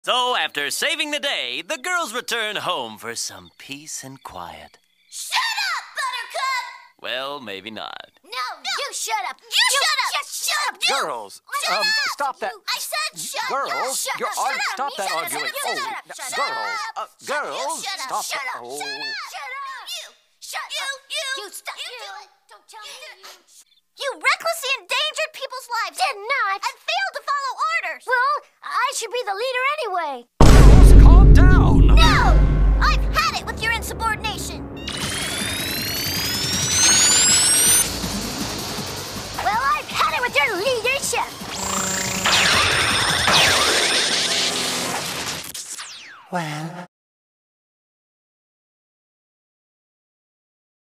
So, after saving the day, the girls return home for some peace and quiet. Shut up, Buttercup! Well, maybe not. No, you shut up. You shut up. Just shut up. You. Girls, Shut up. stop that. I said shut up. Girls, Shut you're up. on. Shut up. Stop that Shut up. arguing. Shut up. Oh, Shut girls, up. girls, Shut up. stop Shut it. up. Oh. Shut up. You. Shut up. You stop. You do it. Don't tell me. You recklessly endangered people's lives. Did not. And failed to follow orders. Well, I should be the leader anyway. Girls, calm down. No! I've had it with your insubordination. Well, I've had it with your leadership. Well.